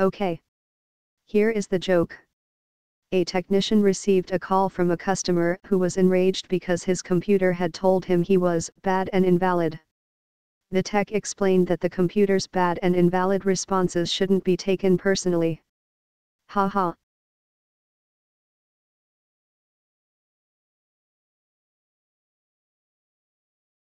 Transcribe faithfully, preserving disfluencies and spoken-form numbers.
Okay. Here is the joke. A technician received a call from a customer who was enraged because his computer had told him he was bad and invalid. The tech explained that the computer's bad and invalid responses shouldn't be taken personally. Haha,